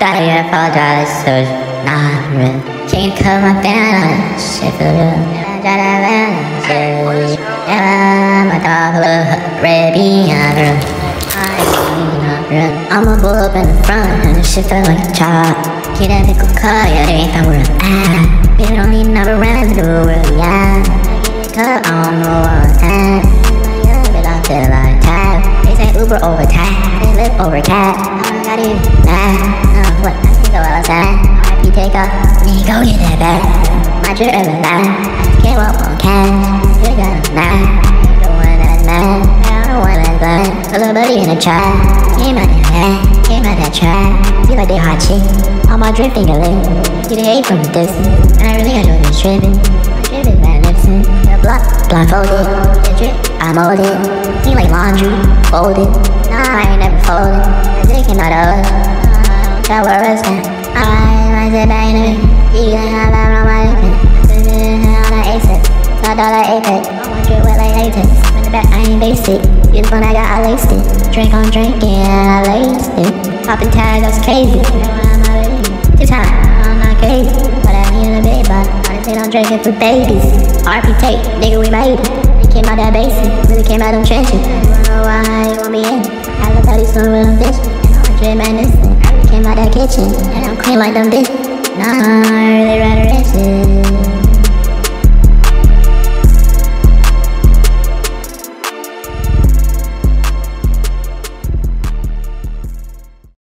Gotta get apologize, so nah, real. Can't cut my fan, shit for real. Yeah, my dog look red bean, I'm a bull up in the front, and this shit feel like a chop. Get that pickle cut, yeah, they ain't found where I'm at. Baby, don't need another round to do it, yeah. Cut, I don't know what I'm at. But I feel like tap. They say Uber over tap, they live over cat. I got it, nah, what, I can go outside. RP take off, nigga, go get that bag. My drip ever lie, can't walk on cash. You got a knife, the one that's mad. I don't want that blind, a little buddy in the trap. Came out that bag, came out that trap. Feel like they hot chick, all my drip finger lit. You the hate from a distance, and I really enjoy this tripping. My drip is magnificent, the block, blindfolded. The drip, I molded, seem like laundry, folded. Nah, I ain't never folded, the dick came out of us. Tell where it's at, I sit back in the ring. You can have that on my lip. On the ASIC, $5 Apex. All my drip wet like latex. In the back, I ain't basic. You the one I got, I laced it. Drink on drink, yeah, I laced it. Poppin' tags, that's crazy. I'm my baby. Too time, I'm not crazy. But I need a big box. Honestly, don't drink it for babies. RP tape, nigga, we made it. We came out that basic, really came out them trenches. You wanna know why you want me in? I look at these some real bitches. And I'm a drip man, this thing. I really came out that kitchen. And I'm clean like them bitches. Nah.